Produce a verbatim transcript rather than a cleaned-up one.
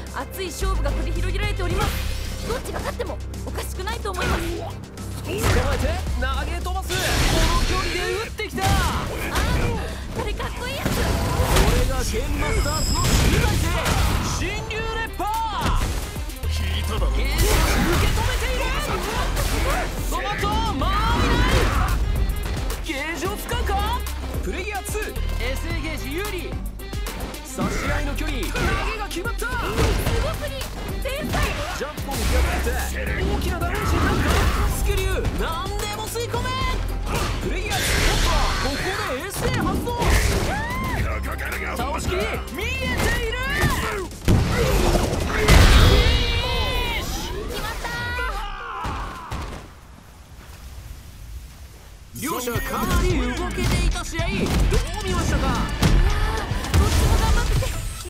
熱い勝負が繰り広げられております。どっちが勝ってもおかしくないと思います。 捕まえて投げ飛ばす。この距離で打ってきた。 ああ、これかっこいいやつ。 これがゲンマスターズの集大成、新竜レッパー。聞いただろ。ゲージを受け止めている。そのとまあいない。ゲージを使うか。プレイヤーツー エスエー ゲージ有利。差し合いの距離、投げが決まった。 すごすぎ、天才。 ジャンプを見破って大きなダメージになるか。スクリュー何でも吸い込め。プレイヤーツーはここで衛星発動。倒しきり見えている。 決まった。 両者かなり動けていた試合。ど